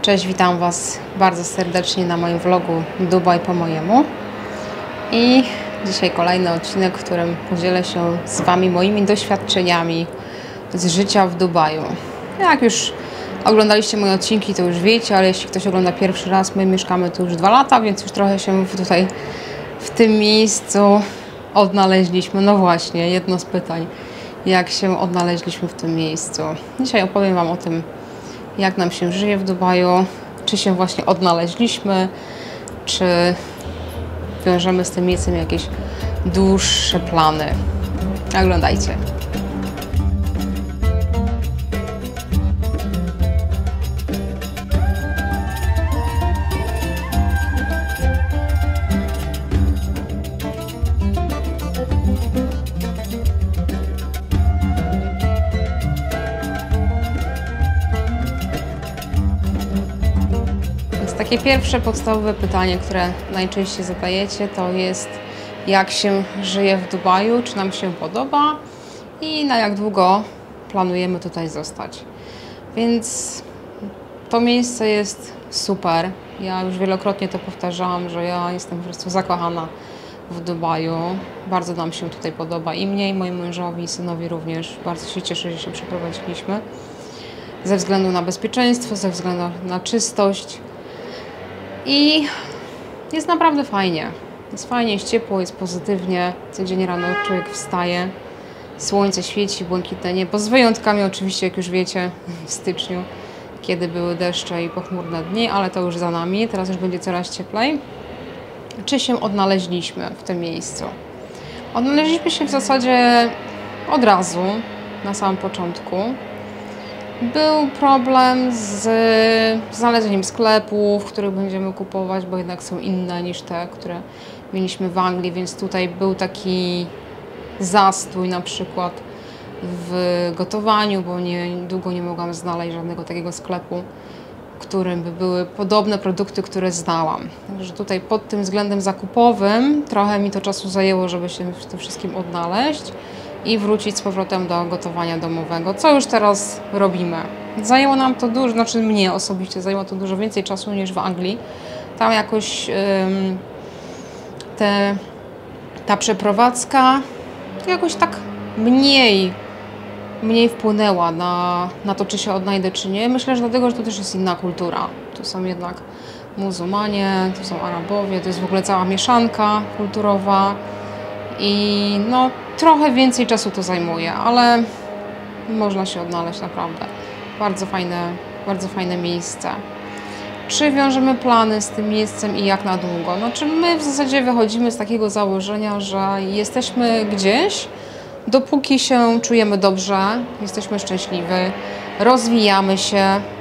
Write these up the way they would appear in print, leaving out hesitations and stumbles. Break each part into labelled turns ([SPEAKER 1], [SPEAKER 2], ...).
[SPEAKER 1] Cześć, witam Was bardzo serdecznie na moim vlogu Dubaj po mojemu. I dzisiaj kolejny odcinek, w którym podzielę się z Wami moimi doświadczeniami z życia w Dubaju. Jak już oglądaliście moje odcinki, to już wiecie, ale jeśli ktoś ogląda pierwszy raz, my mieszkamy tu już 2 lata, więc już trochę się tutaj w tym miejscu odnaleźliśmy. No właśnie, jedno z pytań, jak się odnaleźliśmy w tym miejscu. Dzisiaj opowiem Wam o tym, jak nam się żyje w Dubaju, czy się właśnie odnaleźliśmy, czy wiążemy z tym miejscem jakieś dłuższe plany. Oglądajcie. Takie pierwsze podstawowe pytanie, które najczęściej zadajecie, to jest, jak się żyje w Dubaju, czy nam się podoba i na jak długo planujemy tutaj zostać. Więc to miejsce jest super. Ja już wielokrotnie to powtarzałam, że ja jestem po prostu zakochana w Dubaju. Bardzo nam się tutaj podoba i mnie, i mojemu mężowi, i synowi również. Bardzo się cieszę, że się przeprowadziliśmy. Ze względu na bezpieczeństwo, ze względu na czystość. I jest naprawdę fajnie. Jest fajnie, jest ciepło, jest pozytywnie. Codziennie rano człowiek wstaje, słońce świeci, błękitne niebo, z wyjątkami oczywiście, jak już wiecie, w styczniu, kiedy były deszcze i pochmurne dni, ale to już za nami. Teraz już będzie coraz cieplej. Czy się odnaleźliśmy w tym miejscu? Odnaleźliśmy się w zasadzie od razu, na samym początku. Był problem z znalezieniem sklepów, w których będziemy kupować, bo jednak są inne niż te, które mieliśmy w Anglii, więc tutaj był taki zastój na przykład w gotowaniu, bo długo nie mogłam znaleźć żadnego takiego sklepu, w którym by były podobne produkty, które znałam. Także tutaj pod tym względem zakupowym trochę mi to czasu zajęło, żeby się w tym wszystkim odnaleźć i wrócić z powrotem do gotowania domowego, co już teraz robimy. Zajęło nam to dużo, znaczy mnie osobiście zajęło to dużo więcej czasu niż w Anglii. Tam jakoś ta przeprowadzka jakoś tak mniej wpłynęła na to, czy się odnajdę, czy nie. Myślę, że dlatego, że to też jest inna kultura. Tu są jednak muzułmanie, tu są Arabowie, to jest w ogóle cała mieszanka kulturowa i no trochę więcej czasu to zajmuje, ale można się odnaleźć naprawdę. Bardzo fajne miejsce. Czy wiążemy plany z tym miejscem i jak na długo? No, czy my w zasadzie wychodzimy z takiego założenia, że jesteśmy gdzieś, dopóki się czujemy dobrze, jesteśmy szczęśliwi, rozwijamy się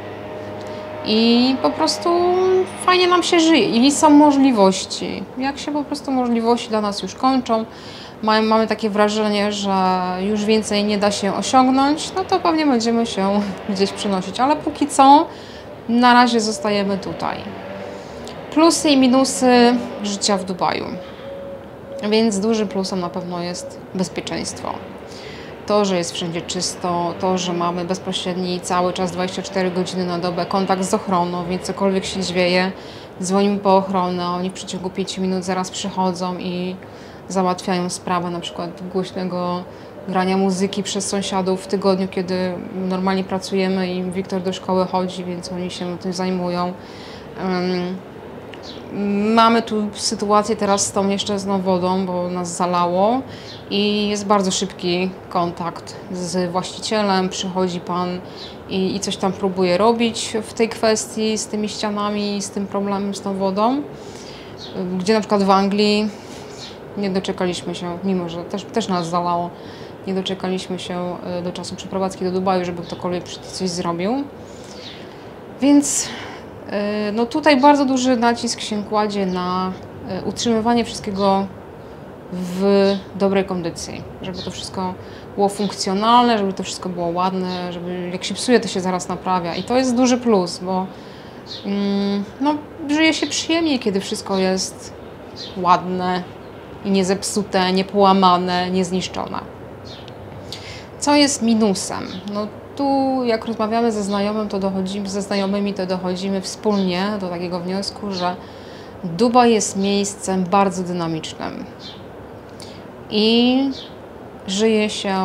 [SPEAKER 1] i po prostu fajnie nam się żyje i są możliwości. Jak się po prostu możliwości dla nas już kończą, mamy takie wrażenie, że już więcej nie da się osiągnąć, no to pewnie będziemy się gdzieś przenosić, ale póki co na razie zostajemy tutaj. Plusy i minusy życia w Dubaju. Więc dużym plusem na pewno jest bezpieczeństwo. To, że jest wszędzie czysto, to, że mamy bezpośredni cały czas 24 godziny na dobę kontakt z ochroną, więc cokolwiek się dzieje, dzwonimy po ochronę, oni w przeciągu 5 minut zaraz przychodzą i załatwiają sprawę na przykład głośnego grania muzyki przez sąsiadów w tygodniu, kiedy normalnie pracujemy i Wiktor do szkoły chodzi, więc oni się tym zajmują. Mamy tu sytuację teraz z tą nieszczęsną wodą, bo nas zalało i jest bardzo szybki kontakt z właścicielem, przychodzi pan i coś tam próbuje robić w tej kwestii z tymi ścianami, z tym problemem, z tą wodą, gdzie na przykład w Anglii nie doczekaliśmy się, mimo że też nas zalało, nie doczekaliśmy się do czasu przeprowadzki do Dubaju, żeby ktokolwiek coś zrobił. Więc no tutaj bardzo duży nacisk się kładzie na utrzymywanie wszystkiego w dobrej kondycji, żeby to wszystko było funkcjonalne, żeby to wszystko było ładne, żeby jak się psuje, to się zaraz naprawia. I to jest duży plus, bo no, żyje się przyjemnie, kiedy wszystko jest ładne i nie zepsute, nie połamane, nie zniszczone. Co jest minusem? No, tu jak rozmawiamy ze znajomymi, to dochodzimy wspólnie do takiego wniosku, że Dubaj jest miejscem bardzo dynamicznym i żyje się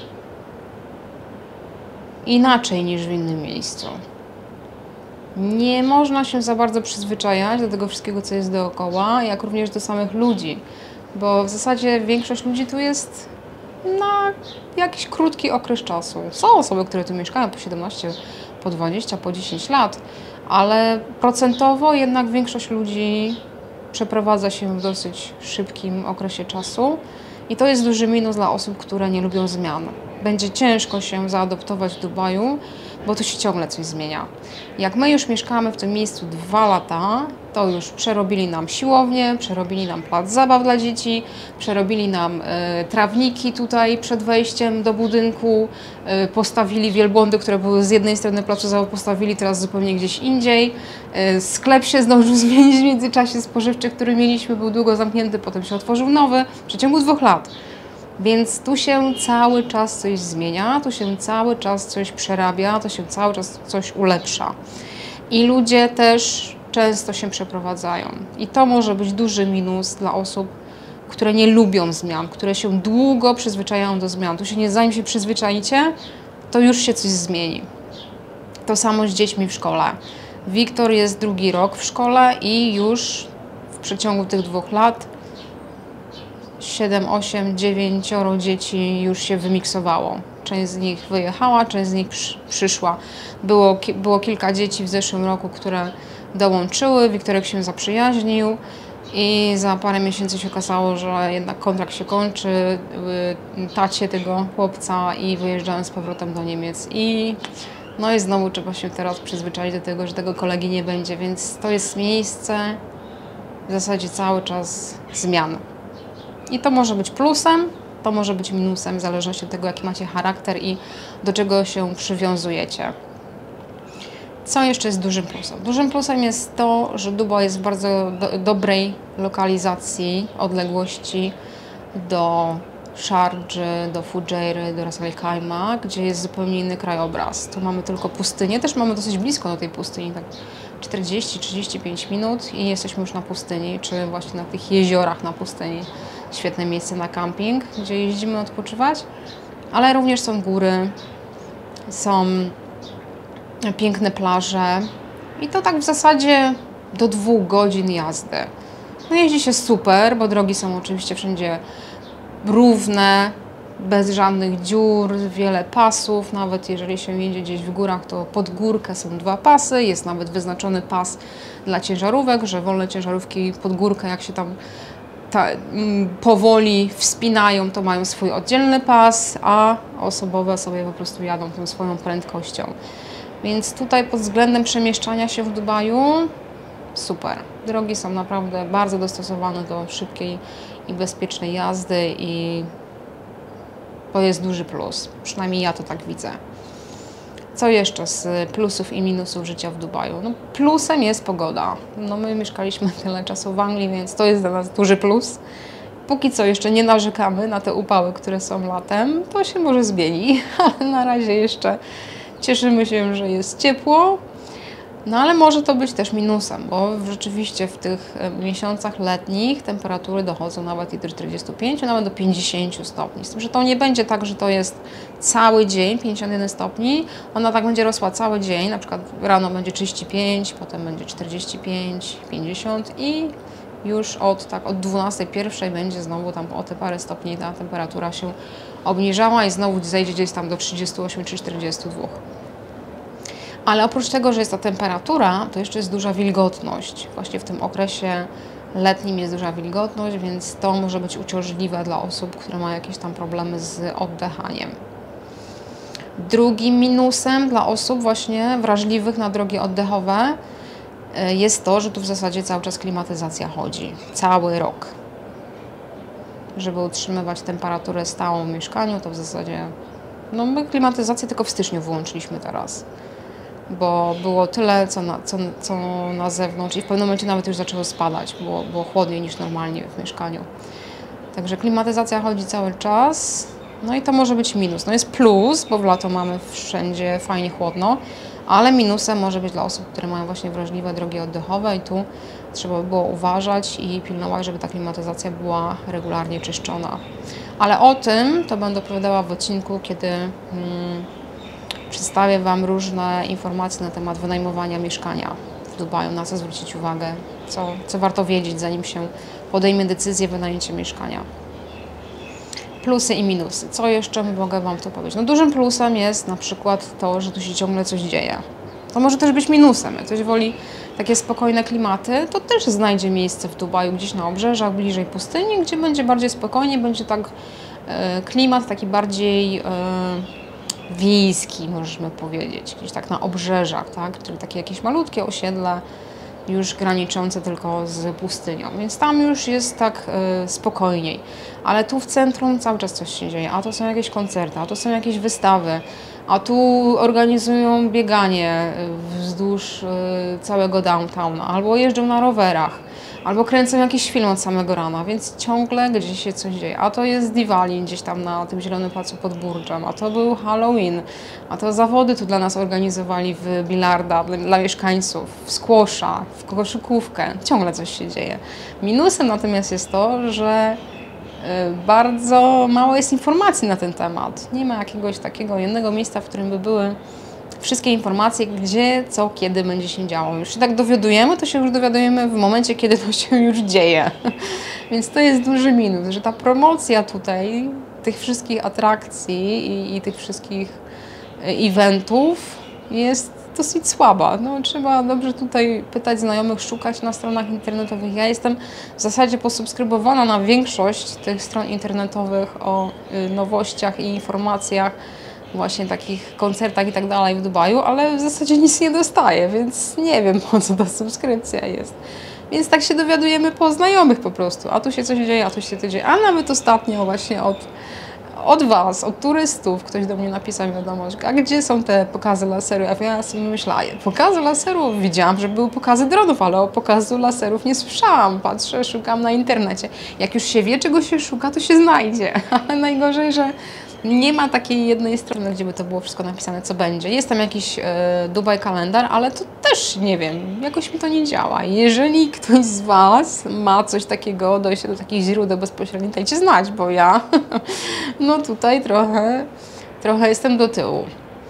[SPEAKER 1] inaczej niż w innym miejscu. Nie można się za bardzo przyzwyczajać do tego wszystkiego, co jest dookoła, jak również do samych ludzi, bo w zasadzie większość ludzi tu jest na jakiś krótki okres czasu. Są osoby, które tu mieszkają po 17, po 20, po 10 lat, ale procentowo jednak większość ludzi przeprowadza się w dosyć szybkim okresie czasu i to jest duży minus dla osób, które nie lubią zmian. Będzie ciężko się zaadoptować w Dubaju, bo tu się ciągle coś zmienia. Jak my już mieszkamy w tym miejscu 2 lata, to już przerobili nam siłownię, przerobili nam plac zabaw dla dzieci, przerobili nam trawniki tutaj przed wejściem do budynku, postawili wielbłądy, które były z jednej strony placu zabaw, postawili teraz zupełnie gdzieś indziej. Sklep się zdążył zmienić w międzyczasie spożywczy, który mieliśmy, był długo zamknięty, potem się otworzył nowy w przeciągu 2 lat. Więc tu się cały czas coś zmienia, tu się cały czas coś przerabia, to się cały czas coś ulepsza. I ludzie też często się przeprowadzają. I to może być duży minus dla osób, które nie lubią zmian, które się długo przyzwyczajają do zmian. Tu się zanim się przyzwyczajicie, to już się coś zmieni. To samo z dziećmi w szkole. Wiktor jest 2. rok w szkole i już w przeciągu tych 2 lat 7, 8, 9 dzieci już się wymiksowało. Część z nich wyjechała, część z nich przyszła. Było kilka dzieci w zeszłym roku, które dołączyły. Wiktorek się zaprzyjaźnił i za parę miesięcy się okazało, że jednak kontrakt się kończy, tacie tego chłopca i wyjeżdżałem z powrotem do Niemiec. No i znowu trzeba się teraz przyzwyczaić do tego, że tego kolegi nie będzie, więc to jest miejsce w zasadzie cały czas zmian. I to może być plusem, to może być minusem, w zależności od tego, jaki macie charakter i do czego się przywiązujecie. Co jeszcze jest dużym plusem? Dużym plusem jest to, że Dubaj jest w bardzo dobrej lokalizacji, odległości do Szardży, do Fudżejry, do Ras Al Khaimah, gdzie jest zupełnie inny krajobraz. Tu mamy tylko pustynię, też mamy dosyć blisko do tej pustyni, tak 40-35 minut i jesteśmy już na pustyni, czy właśnie na tych jeziorach na pustyni. Świetne miejsce na camping, gdzie jeździmy odpoczywać, ale również są góry, są piękne plaże i to tak w zasadzie do 2 godzin jazdy. No jeździ się super, bo drogi są oczywiście wszędzie równe, bez żadnych dziur, wiele pasów, nawet jeżeli się jedzie gdzieś w górach, to pod górkę są 2 pasy, jest nawet wyznaczony pas dla ciężarówek, że wolne ciężarówki pod górkę, jak się tam powoli wspinają, to mają swój oddzielny pas, a osobowe sobie po prostu jadą tą swoją prędkością. Więc tutaj pod względem przemieszczania się w Dubaju super. Drogi są naprawdę bardzo dostosowane do szybkiej i bezpiecznej jazdy i to jest duży plus. Przynajmniej ja to tak widzę. Co jeszcze z plusów i minusów życia w Dubaju? No, plusem jest pogoda. No, my mieszkaliśmy tyle czasu w Anglii, więc to jest dla nas duży plus. Póki co jeszcze nie narzekamy na te upały, które są latem. To się może zmieni, ale na razie jeszcze cieszymy się, że jest ciepło. No ale może to być też minusem, bo rzeczywiście w tych miesiącach letnich temperatury dochodzą nawet i do 45, nawet do 50 stopni. Z tym, że to nie będzie tak, że to jest cały dzień 51 stopni. Ona tak będzie rosła cały dzień, na przykład rano będzie 35, potem będzie 45, 50 i już od 12, 1 będzie znowu tam o te parę stopni ta temperatura się obniżała i znowu zejdzie gdzieś tam do 38 czy 42. Ale oprócz tego, że jest ta temperatura, to jeszcze jest duża wilgotność. Właśnie w tym okresie letnim jest duża wilgotność, więc to może być uciążliwe dla osób, które mają jakieś tam problemy z oddychaniem. Drugim minusem dla osób właśnie wrażliwych na drogi oddechowe jest to, że tu w zasadzie cały czas klimatyzacja chodzi. Cały rok. Żeby utrzymywać temperaturę stałą w mieszkaniu, to w zasadzie... No my klimatyzację tylko w styczniu wyłączyliśmy teraz. Bo było tyle, co na zewnątrz i w pewnym momencie nawet już zaczęło spadać, było chłodniej niż normalnie w mieszkaniu. Także klimatyzacja chodzi cały czas, No i to może być minus. No jest plus, bo w lato mamy wszędzie fajnie chłodno, ale minusem może być dla osób, które mają właśnie wrażliwe drogi oddechowe i tu trzeba by było uważać i pilnować, żeby ta klimatyzacja była regularnie czyszczona. Ale o tym to będę opowiadała w odcinku, kiedy przedstawię Wam różne informacje na temat wynajmowania mieszkania w Dubaju, na co zwrócić uwagę, co warto wiedzieć, zanim się podejmie decyzję wynajęcia mieszkania. Plusy i minusy. Co jeszcze mogę Wam tu powiedzieć? No dużym plusem jest na przykład to, że tu się ciągle coś dzieje. To może też być minusem. Jak ktoś woli takie spokojne klimaty, to też znajdzie miejsce w Dubaju, gdzieś na obrzeżach, bliżej pustyni, gdzie będzie bardziej spokojnie, będzie tak klimat taki bardziej wiejski, możemy powiedzieć, gdzieś tak na obrzeżach, tak? Czyli takie jakieś malutkie osiedle, już graniczące tylko z pustynią, więc tam już jest tak spokojniej. Ale tu w centrum cały czas coś się dzieje, a to są jakieś koncerty, a to są jakieś wystawy, a tu organizują bieganie wzdłuż całego downtowna, albo jeżdżą na rowerach, albo kręcą jakiś film od samego rana, więc ciągle gdzieś się coś dzieje. A to jest Diwali gdzieś tam na tym zielonym placu pod Burdżem, a to był Halloween, a to zawody tu dla nas organizowali w bilarda dla mieszkańców, w squasha, w koszykówkę. Ciągle coś się dzieje. Minusem natomiast jest to, że bardzo mało jest informacji na ten temat. Nie ma jakiegoś takiego jednego miejsca, w którym by były wszystkie informacje, gdzie, co, kiedy będzie się działo. Już się tak dowiadujemy, to się już dowiadujemy w momencie, kiedy to się już dzieje. Więc to jest duży minus, że ta promocja tutaj tych wszystkich atrakcji i tych wszystkich eventów jest dosyć słaba. No, trzeba dobrze tutaj pytać znajomych, szukać na stronach internetowych. Ja jestem w zasadzie posubskrybowana na większość tych stron internetowych o nowościach i informacjach, właśnie takich koncertach i tak dalej w Dubaju, ale w zasadzie nic nie dostaję, więc nie wiem, po co ta subskrypcja jest. Więc tak się dowiadujemy po znajomych po prostu. A tu się coś dzieje, a tu się coś dzieje. A nawet ostatnio właśnie od Was, od turystów, ktoś do mnie napisał wiadomość, a gdzie są te pokazy laseru? A ja sobie myślałam, pokazy laserów? Widziałam, że były pokazy dronów, ale o pokazu laserów nie słyszałam. Patrzę, szukam na internecie. Jak już się wie, czego się szuka, to się znajdzie. Ale najgorzej, że nie ma takiej jednej strony, gdzie by to było wszystko napisane, co będzie. Jest tam jakiś Dubaj kalendar, ale to też nie wiem, jakoś mi to nie działa. Jeżeli ktoś z Was ma coś takiego, dojście do takich źródeł bezpośrednich, dajcie znać, bo ja no tutaj trochę jestem do tyłu.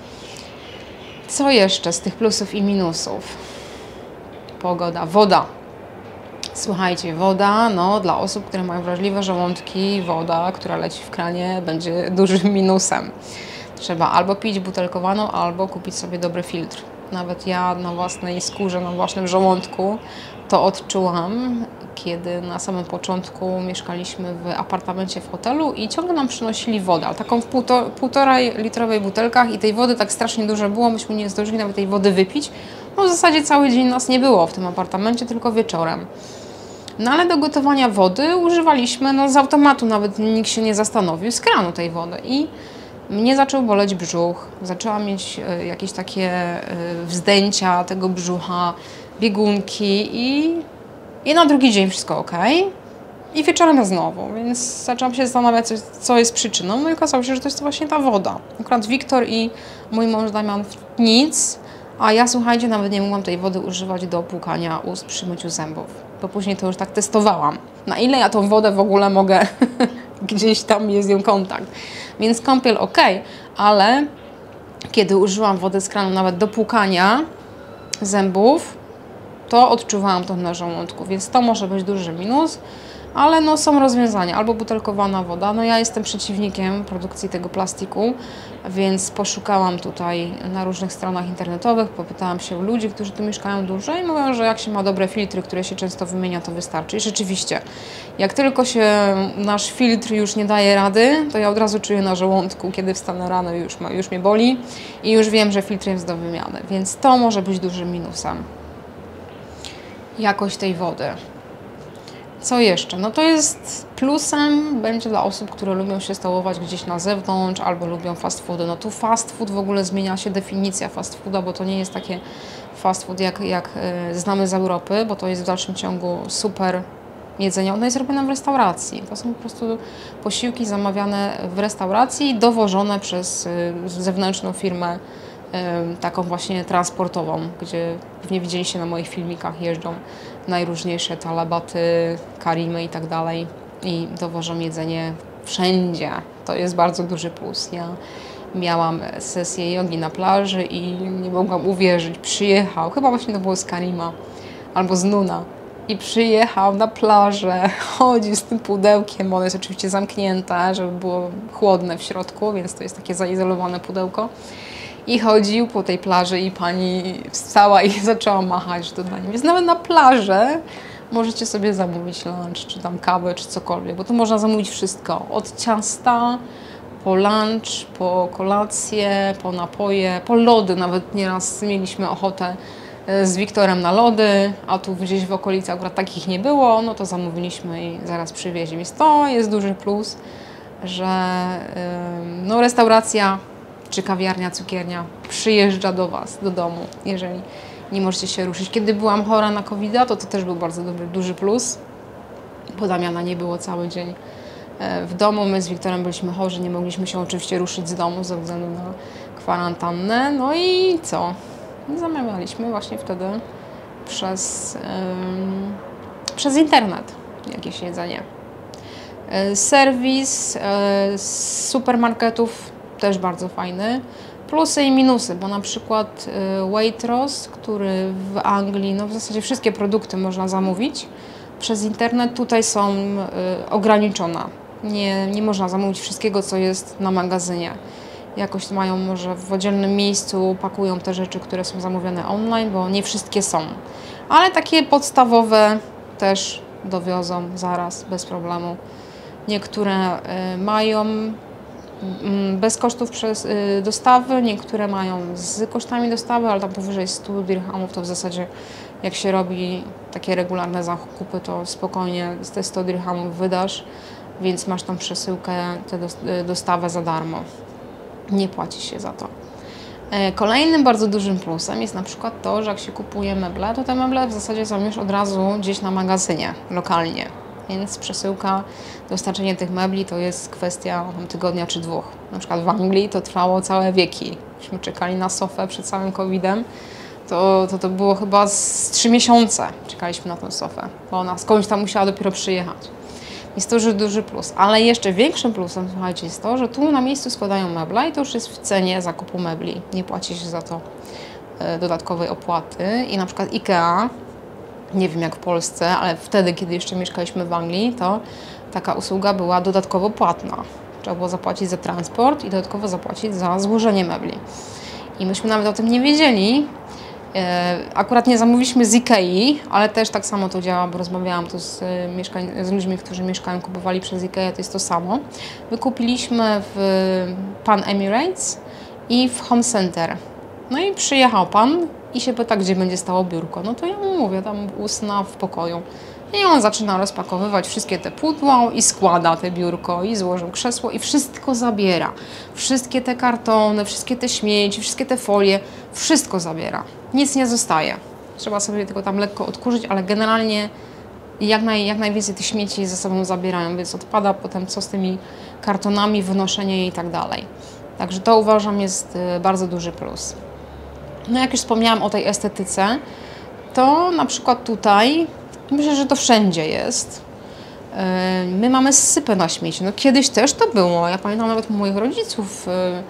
[SPEAKER 1] Co jeszcze z tych plusów i minusów? Pogoda, woda. Słuchajcie, woda, no dla osób, które mają wrażliwe żołądki, woda, która leci w kranie, będzie dużym minusem. Trzeba albo pić butelkowaną, albo kupić sobie dobry filtr. Nawet ja na własnej skórze, na własnym żołądku to odczułam, kiedy na samym początku mieszkaliśmy w apartamencie w hotelu i ciągle nam przynosili wodę, ale taką w 1,5 litrowej butelkach i tej wody tak strasznie dużo było, myśmy nie zdążyli nawet tej wody wypić. No w zasadzie cały dzień nas nie było w tym apartamencie, tylko wieczorem. No ale do gotowania wody używaliśmy z automatu, nawet nikt się nie zastanowił, z kranu tej wody i mnie zaczął boleć brzuch, zaczęłam mieć jakieś takie wzdęcia tego brzucha, biegunki i na drugi dzień wszystko ok. I wieczorem znowu, więc zaczęłam się zastanawiać, co jest przyczyną. No i okazało się, że to jest właśnie ta woda. Akurat Wiktor i mój mąż Damian nic, a ja, słuchajcie, nawet nie mogłam tej wody używać do płukania ust przy myciu zębów. Bo później to już tak testowałam. Na ile ja tą wodę w ogóle mogę, gdzieś tam jest z nią kontakt. Więc kąpiel ok, ale kiedy użyłam wody z kranu nawet do płukania zębów, to odczuwałam to na żołądku, więc to może być duży minus. Ale no, są rozwiązania, albo butelkowana woda. No ja jestem przeciwnikiem produkcji tego plastiku, więc poszukałam tutaj na różnych stronach internetowych, popytałam się ludzi, którzy tu mieszkają dłużej i mówią, że jak się ma dobre filtry, które się często wymienia, to wystarczy. I rzeczywiście, jak tylko się nasz filtr już nie daje rady, to ja od razu czuję na żołądku, kiedy wstanę rano i już mnie boli i już wiem, że filtr jest do wymiany, więc to może być dużym minusem. Jakość tej wody. Co jeszcze? No to jest plusem, będzie dla osób, które lubią się stołować gdzieś na zewnątrz albo lubią fast foody. No tu fast food, w ogóle zmienia się definicja fast fooda, bo to nie jest takie fast food jak znamy z Europy, bo to jest w dalszym ciągu super jedzenia, ono jest robione w restauracji. To są po prostu posiłki zamawiane w restauracji, dowożone przez zewnętrzną firmę, taką właśnie transportową, gdzie pewnie widzieliście na moich filmikach, jeżdżą najróżniejsze talabaty, karimy i tak dalej i dowożą jedzenie wszędzie. To jest bardzo duży plus. Ja miałam sesję jogi na plaży i nie mogłam uwierzyć. Przyjechał, chyba właśnie to było z Karima albo z Nuna. I przyjechał na plażę, chodzi z tym pudełkiem, ono jest oczywiście zamknięte, żeby było chłodne w środku, więc to jest takie zaizolowane pudełko. I chodził po tej plaży i pani wstała i zaczęła machać to dla nim. Więc nawet na plażę możecie sobie zamówić lunch, czy tam kawę, czy cokolwiek, bo tu można zamówić wszystko. Od ciasta, po lunch, po kolację, po napoje, po lody. Nawet nieraz mieliśmy ochotę z Wiktorem na lody, a tu gdzieś w okolicy akurat takich nie było, no to zamówiliśmy i zaraz przywieźli. Więc to jest duży plus, że no, restauracja czy kawiarnia, cukiernia przyjeżdża do Was, do domu, jeżeli nie możecie się ruszyć. Kiedy byłam chora na COVID-a, to też był bardzo duży plus, bo Damiana nie było cały dzień w domu. My z Wiktorem byliśmy chorzy, nie mogliśmy się oczywiście ruszyć z domu ze względu na kwarantannę. No i co? Zamawialiśmy właśnie wtedy przez internet jakieś jedzenie. Serwis z supermarketów też bardzo fajny. Plusy i minusy, bo na przykład Waitrose, który w Anglii, no w zasadzie wszystkie produkty można zamówić przez internet, tutaj są ograniczone. Nie można zamówić wszystkiego, co jest na magazynie. Jakoś mają może w oddzielnym miejscu, pakują te rzeczy, które są zamówione online, bo nie wszystkie są. Ale takie podstawowe też dowiozą zaraz, bez problemu. Niektóre mają bez kosztów dostawy, niektóre mają z kosztami dostawy, ale tam powyżej 100 dirhamów to w zasadzie jak się robi takie regularne zakupy, to spokojnie z te 100 dirhamów wydasz, więc masz tą przesyłkę, tę dostawę za darmo. Nie płaci się za to. Kolejnym bardzo dużym plusem jest na przykład to, że jak się kupuje meble, to te meble w zasadzie są już od razu gdzieś na magazynie, lokalnie. Więc przesyłka, dostarczenie tych mebli to jest kwestia tygodnia czy dwóch. Na przykład w Anglii to trwało całe wieki. Myśmy czekali na sofę przed całym COVID-em. To było chyba z 3 miesiące czekaliśmy na tę sofę, bo ona skądś tam musiała dopiero przyjechać. Jest to już duży plus. Ale jeszcze większym plusem, słuchajcie, jest to, że tu na miejscu składają meble i to już jest w cenie zakupu mebli. Nie płaci się za to dodatkowej opłaty. I na przykład IKEA, nie wiem jak w Polsce, ale wtedy, kiedy jeszcze mieszkaliśmy w Anglii, to taka usługa była dodatkowo płatna. Trzeba było zapłacić za transport i dodatkowo zapłacić za złożenie mebli. I myśmy nawet o tym nie wiedzieli. Akurat nie zamówiliśmy z Ikei, ale też tak samo to działa, bo rozmawiałam tu z ludźmi, którzy mieszkają, kupowali przez Ikea, to jest to samo. Wykupiliśmy w Pan Emirates i w Home Center. No i przyjechał pan i się pyta, gdzie będzie stało biurko. No to ja mu mówię, tam u sna w pokoju. I on zaczyna rozpakowywać wszystkie te pudła i składa te biurko i złożył krzesło i wszystko zabiera. Wszystkie te kartony, wszystkie te śmieci, wszystkie te folie, wszystko zabiera. Nic nie zostaje. Trzeba sobie tylko tam lekko odkurzyć, ale generalnie jak najwięcej tych śmieci ze sobą zabierają, więc odpada potem co z tymi kartonami, wynoszenie i tak dalej. Także to uważam jest bardzo duży plus. No jak już wspomniałam o tej estetyce, to na przykład tutaj, myślę, że to wszędzie jest. My mamy sypę na śmieci. No kiedyś też to było. Ja pamiętam nawet moich rodziców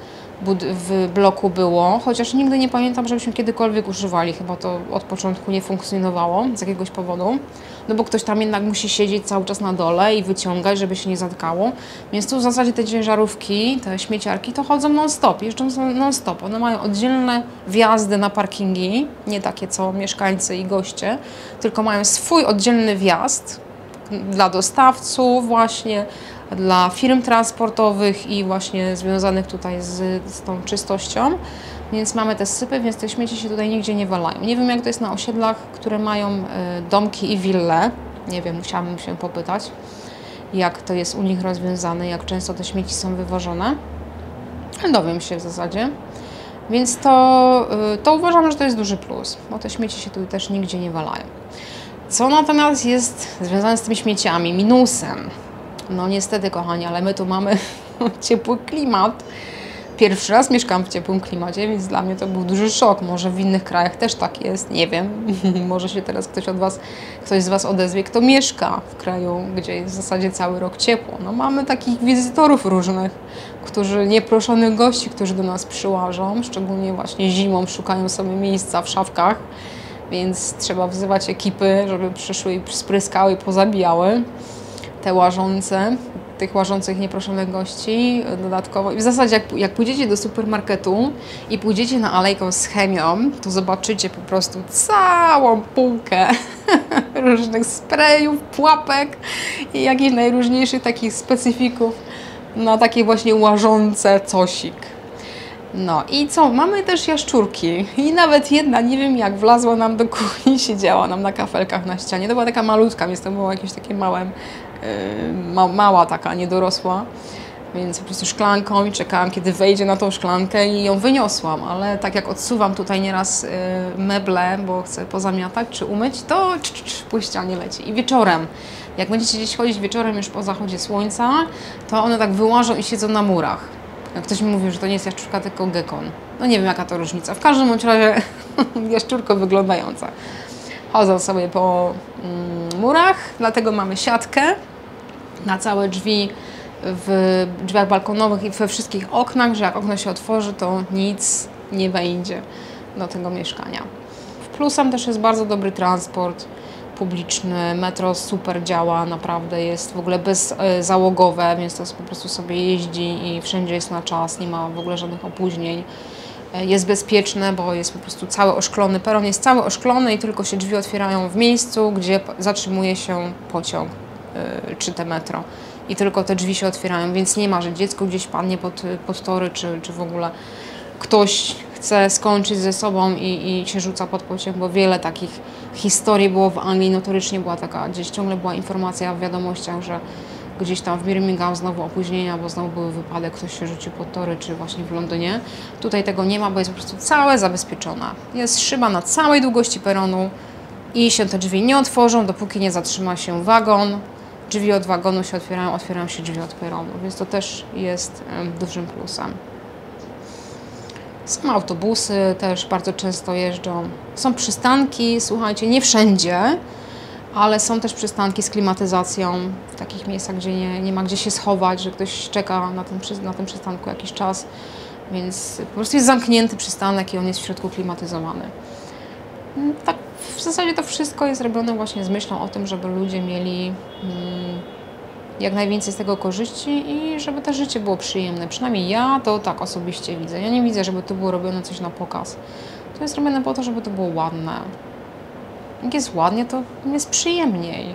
[SPEAKER 1] w bloku było, chociaż nigdy nie pamiętam, żebyśmy kiedykolwiek używali. Chyba to od początku nie funkcjonowało z jakiegoś powodu. No bo ktoś tam jednak musi siedzieć cały czas na dole i wyciągać, żeby się nie zatkało. Więc tu w zasadzie te ciężarówki, te śmieciarki to chodzą non-stop, jeżdżą non-stop. One mają oddzielne wjazdy na parkingi, nie takie co mieszkańcy i goście, tylko mają swój oddzielny wjazd dla dostawców właśnie, dla firm transportowych i właśnie związanych tutaj z tą czystością. Więc mamy te sypy, więc te śmieci się tutaj nigdzie nie walają. Nie wiem jak to jest na osiedlach, które mają domki i wille. Nie wiem, musiałabym się popytać, jak to jest u nich rozwiązane, jak często te śmieci są wywożone. Ale dowiem się w zasadzie. Więc to uważam, że to jest duży plus, bo te śmieci się tutaj też nigdzie nie walają. Co natomiast jest związane z tymi śmieciami? Minusem. No niestety, kochani, ale my tu mamy ciepły klimat. Pierwszy raz mieszkam w ciepłym klimacie, więc dla mnie to był duży szok. Może w innych krajach też tak jest, nie wiem. Może się teraz ktoś z Was odezwie, kto mieszka w kraju, gdzie jest w zasadzie cały rok ciepło. No mamy takich wizytorów różnych, nieproszonych gości, którzy do nas przyłażą, szczególnie właśnie zimą, szukają sobie miejsca w szafkach, więc trzeba wzywać ekipy, żeby przyszły i spryskały, pozabijały te łażące. Tych łażących nieproszonych gości dodatkowo. I w zasadzie jak pójdziecie do supermarketu i pójdziecie na alejkę z chemią, to zobaczycie po prostu całą półkę różnych sprayów, pułapek i jakichś najróżniejszych takich specyfików na takie właśnie łażące cosik. No i co? Mamy też jaszczurki i nawet jedna, nie wiem jak, wlazła nam do kuchni, siedziała nam na kafelkach na ścianie. To była taka malutka, więc to było jakieś takie mała taka, niedorosła, więc po prostu szklanką i czekałam, kiedy wejdzie na tą szklankę i ją wyniosłam, ale tak jak odsuwam tutaj nieraz meble, bo chcę pozamiatać czy umyć, to po ścianie leci. I wieczorem, jak będziecie gdzieś chodzić wieczorem już po zachodzie słońca, to one tak wyłażą i siedzą na murach. Jak ktoś mi mówi, że to nie jest jaszczurka, tylko gekon. No nie wiem, jaka to różnica. W każdym bądź razie jaszczurko wyglądająca. Chodzą sobie po murach, dlatego mamy siatkę na całe drzwi, w drzwiach balkonowych i we wszystkich oknach, że jak okno się otworzy, to nic nie wejdzie do tego mieszkania. Plusem też jest bardzo dobry transport publiczny, metro super działa, naprawdę jest w ogóle bezzałogowe, więc to po prostu sobie jeździ i wszędzie jest na czas, nie ma w ogóle żadnych opóźnień. Jest bezpieczne, bo jest po prostu cały oszklony, peron jest cały oszklony i tylko się drzwi otwierają w miejscu, gdzie zatrzymuje się pociąg czy te metro. I tylko te drzwi się otwierają, więc nie ma, że dziecko gdzieś padnie pod tory, czy w ogóle ktoś chce skończyć ze sobą i się rzuca pod pociąg, bo wiele takich historii było w Anglii, notorycznie była taka, gdzieś ciągle była informacja w wiadomościach, że gdzieś tam w Birmingham znowu opóźnienia, bo znowu były wypadek, ktoś się rzucił pod tory, czy właśnie w Londynie. Tutaj tego nie ma, bo jest po prostu całe zabezpieczona. Jest szyba na całej długości peronu i się te drzwi nie otworzą, dopóki nie zatrzyma się wagon. Drzwi od wagonu się otwierają się drzwi od peronu, więc to też jest dużym plusem. Są autobusy, też bardzo często jeżdżą. Są przystanki, słuchajcie, nie wszędzie, ale są też przystanki z klimatyzacją w takich miejscach, gdzie nie ma gdzie się schować, że ktoś czeka na tym przystanku jakiś czas, więc po prostu jest zamknięty przystanek i on jest w środku klimatyzowany. Tak, w zasadzie to wszystko jest robione właśnie z myślą o tym, żeby ludzie mieli jak najwięcej z tego korzyści i żeby to życie było przyjemne. Przynajmniej ja to tak osobiście widzę. Ja nie widzę, żeby to było robione coś na pokaz. To jest robione po to, żeby to było ładne. Jak jest ładnie, to jest przyjemniej.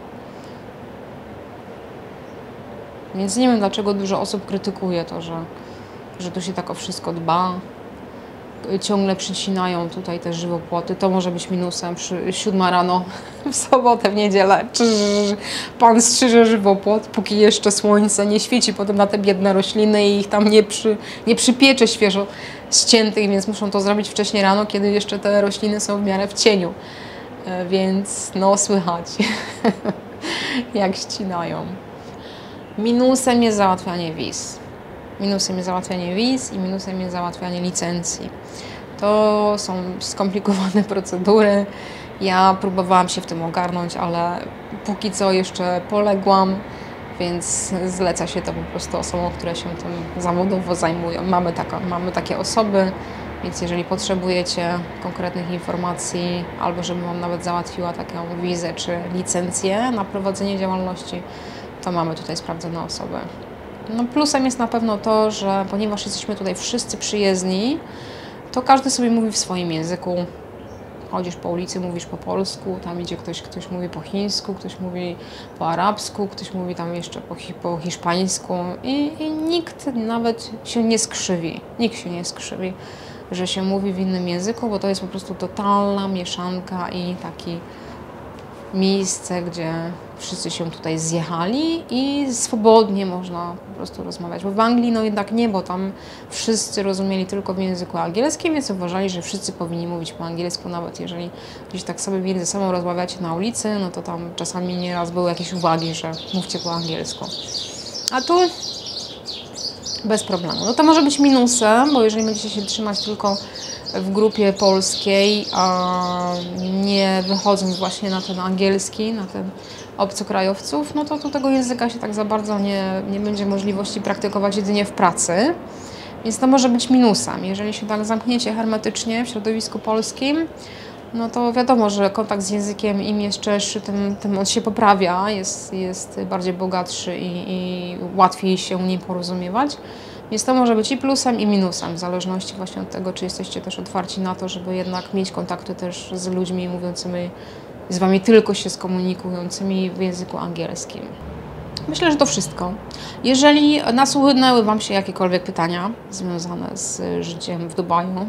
[SPEAKER 1] Więc nie wiem, dlaczego dużo osób krytykuje to, że tu się tak o wszystko dba. Ciągle przycinają tutaj te żywopłoty. To może być minusem. 7 rano w sobotę, w niedzielę. Pan strzyże żywopłot, póki jeszcze słońce nie świeci potem na te biedne rośliny i ich tam nie przypiecze świeżo ściętych, więc muszą to zrobić wcześniej rano, kiedy jeszcze te rośliny są w miarę w cieniu. Więc no słychać, jak ścinają. Minusem jest załatwianie wiz. Minusem jest załatwianie wiz i minusem jest załatwianie licencji. To są skomplikowane procedury. Ja próbowałam się w tym ogarnąć, ale póki co jeszcze poległam, więc zleca się to po prostu osobom, które się tym zawodowo zajmują. Mamy takie osoby, więc jeżeli potrzebujecie konkretnych informacji, albo żebym Wam nawet załatwiła taką wizę czy licencję na prowadzenie działalności, to mamy tutaj sprawdzone osoby. No plusem jest na pewno to, że ponieważ jesteśmy tutaj wszyscy przyjezdni, to każdy sobie mówi w swoim języku. Chodzisz po ulicy, mówisz po polsku, tam idzie ktoś mówi po chińsku, ktoś mówi po arabsku, ktoś mówi tam jeszcze po hiszpańsku i nikt nawet się nie skrzywi. Nikt się nie skrzywi, że się mówi w innym języku, bo to jest po prostu totalna mieszanka i taki miejsce, gdzie wszyscy się tutaj zjechali i swobodnie można po prostu rozmawiać. Bo w Anglii no jednak nie, bo tam wszyscy rozumieli tylko w języku angielskim, więc uważali, że wszyscy powinni mówić po angielsku, nawet jeżeli gdzieś tak sobie między sobą rozmawiacie na ulicy, no to tam czasami nieraz były jakieś uwagi, że mówcie po angielsku. A tu bez problemu. No to może być minusem, bo jeżeli będziecie się trzymać tylko w grupie polskiej, a nie wychodząc właśnie na ten angielski, na ten obcokrajowców, no to tu tego języka się tak za bardzo nie będzie możliwości praktykować jedynie w pracy. Więc to może być minusem. Jeżeli się tak zamkniecie hermetycznie w środowisku polskim, no to wiadomo, że kontakt z językiem im jest szczerszy, tym on się poprawia, jest bardziej bogatszy i łatwiej się nim porozumiewać. Więc to może być i plusem, i minusem, w zależności właśnie od tego, czy jesteście też otwarci na to, żeby jednak mieć kontakty też z ludźmi mówiącymi z Wami tylko się skomunikującymi w języku angielskim. Myślę, że to wszystko. Jeżeli nasuwnęły Wam się jakiekolwiek pytania związane z życiem w Dubaju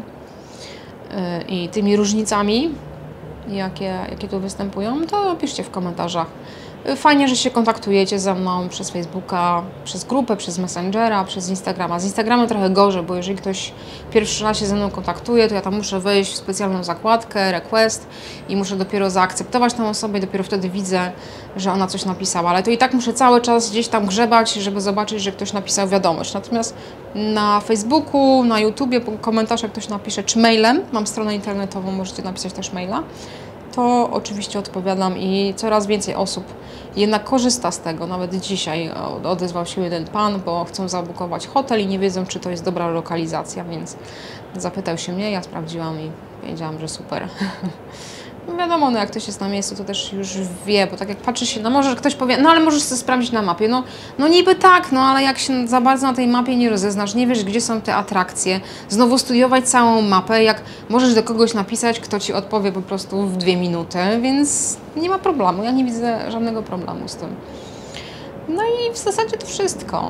[SPEAKER 1] i tymi różnicami, jakie tu występują, to piszcie w komentarzach. Fajnie, że się kontaktujecie ze mną przez Facebooka, przez grupę, przez Messengera, przez Instagrama. Z Instagrama trochę gorzej, bo jeżeli ktoś pierwszy raz się ze mną kontaktuje, to ja tam muszę wejść w specjalną zakładkę, request i muszę dopiero zaakceptować tę osobę i dopiero wtedy widzę, że ona coś napisała. Ale to i tak muszę cały czas gdzieś tam grzebać, żeby zobaczyć, że ktoś napisał wiadomość. Natomiast na Facebooku, na YouTubie, komentarz jak ktoś napisze, czy mailem, mam stronę internetową, możecie napisać też maila, to oczywiście odpowiadam i coraz więcej osób jednak korzysta z tego. Nawet dzisiaj odezwał się jeden pan, bo chcą zabukować hotel i nie wiedzą, czy to jest dobra lokalizacja, więc zapytał się mnie, ja sprawdziłam i wiedziałam, że super. No wiadomo, no jak ktoś jest na miejscu, to też już wie, bo tak jak patrzy się, no może ktoś powie, no ale możesz sobie sprawdzić na mapie. No niby tak, no ale jak się za bardzo na tej mapie nie rozeznasz, nie wiesz, gdzie są te atrakcje, znowu studiować całą mapę, jak możesz do kogoś napisać, kto Ci odpowie po prostu w 2 minuty, więc nie ma problemu, ja nie widzę żadnego problemu z tym. No i w zasadzie to wszystko.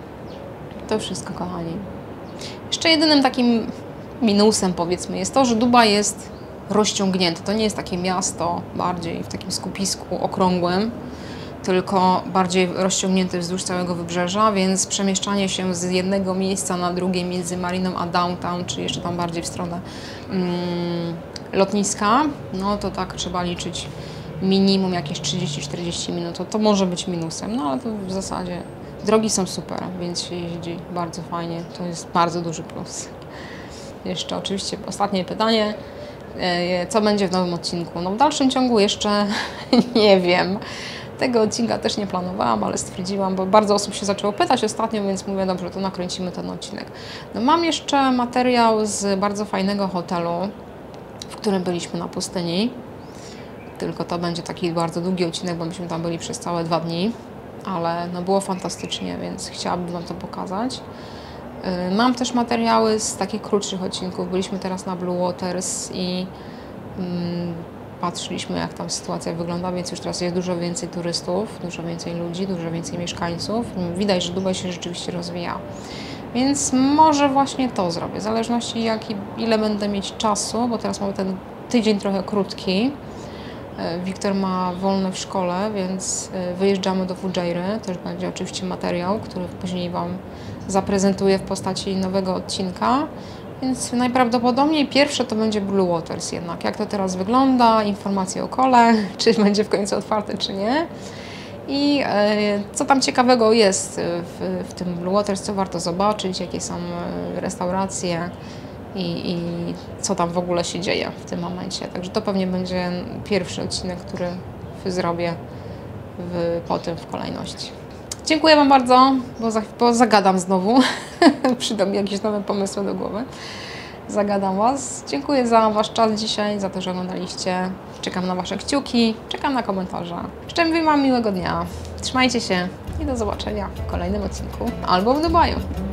[SPEAKER 1] To wszystko, kochani. Jeszcze jedynym takim minusem, powiedzmy, jest to, że Dubaj jest rozciągnięte. To nie jest takie miasto bardziej w takim skupisku okrągłym, tylko bardziej rozciągnięte wzdłuż całego wybrzeża, więc przemieszczanie się z jednego miejsca na drugie między Mariną a Downtown, czy jeszcze tam bardziej w stronę lotniska, no to tak trzeba liczyć minimum jakieś 30-40 minut. To może być minusem, no ale to w zasadzie drogi są super, więc się jeździ bardzo fajnie. To jest bardzo duży plus. Jeszcze oczywiście ostatnie pytanie. Co będzie w nowym odcinku? No w dalszym ciągu jeszcze nie wiem. Tego odcinka też nie planowałam, ale stwierdziłam, bo bardzo osób się zaczęło pytać ostatnio, więc mówię, dobrze, to nakręcimy ten odcinek. No mam jeszcze materiał z bardzo fajnego hotelu, w którym byliśmy na pustyni. Tylko to będzie taki bardzo długi odcinek, bo myśmy tam byli przez całe 2 dni. Ale no było fantastycznie, więc chciałabym Wam to pokazać. Mam też materiały z takich krótszych odcinków. Byliśmy teraz na Blue Waters i patrzyliśmy, jak tam sytuacja wygląda, więc już teraz jest dużo więcej turystów, dużo więcej ludzi, dużo więcej mieszkańców. Widać, że Dubaj się rzeczywiście rozwija. Więc może właśnie to zrobię, w zależności ile będę mieć czasu, bo teraz mamy ten tydzień trochę krótki. Wiktor ma wolne w szkole, więc wyjeżdżamy do Fudżejry. Też będzie oczywiście materiał, który później Wam zaprezentuję w postaci nowego odcinka. Więc najprawdopodobniej pierwsze to będzie Blue Waters jednak. Jak to teraz wygląda, informacje o kole, czy będzie w końcu otwarte, czy nie. I co tam ciekawego jest w tym Blue Waters, co warto zobaczyć, jakie są restauracje i co tam w ogóle się dzieje w tym momencie. Także to pewnie będzie pierwszy odcinek, który zrobię potem w kolejności. Dziękuję Wam bardzo, bo zagadam znowu. Przyjdą mi jakieś nowe pomysły do głowy. Zagadam Was. Dziękuję za Wasz czas dzisiaj, za to, że oglądaliście. Czekam na Wasze kciuki, czekam na komentarze. Życzę Wam miłego dnia. Trzymajcie się i do zobaczenia w kolejnym odcinku albo w Dubaju.